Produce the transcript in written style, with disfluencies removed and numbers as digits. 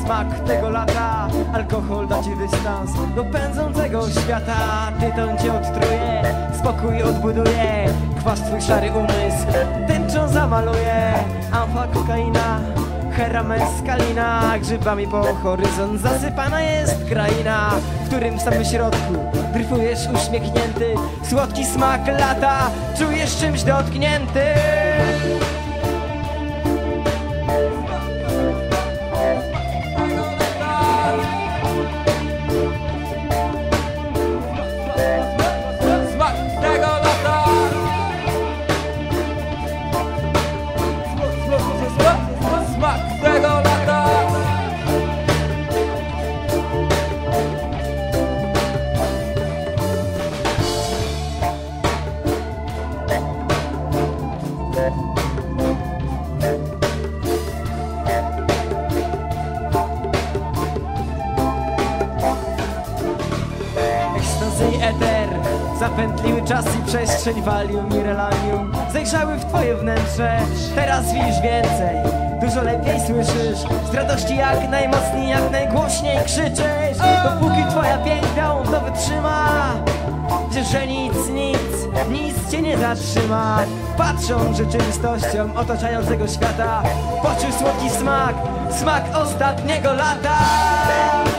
smak tego lata. Alkohol da ci dystans do pędzącego świata. Tytoń cię odtruje, spokój odbuduje, kwas twój szary umysł tęczą zamaluje. Amfa, kokaina, hera, meskalina, grzybami po horyzont zasypana jest kraina, w którym w samym środku dryfujesz uśmiechnięty. Słodki smak lata czujesz czymś dotknięty. Eter, zapętliły czas i przestrzeń, valium i relanium zajrzały w twoje wnętrze. Teraz widzisz więcej, dużo lepiej słyszysz, z radości jak najmocniej, jak najgłośniej krzyczysz. Dopóki twoja piękna to wytrzyma, wiesz, że nic cię nie zatrzyma. Patrząc rzeczywistością otaczającego świata, poczuj słodki smak, smak ostatniego lata.